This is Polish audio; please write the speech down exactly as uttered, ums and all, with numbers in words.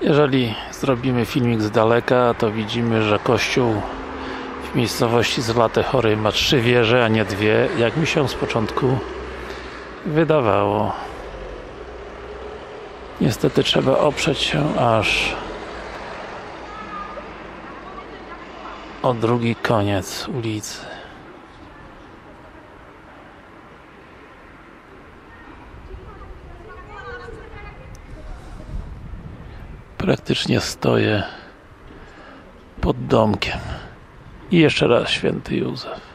Jeżeli zrobimy filmik z daleka, to widzimy, że kościół w miejscowości Złate Chory ma trzy wieże, a nie dwie, jak mi się z początku wydawało. Niestety trzeba oprzeć się aż o drugi koniec ulicy. Praktycznie stoję pod domkiem. I jeszcze raz Święty Józef.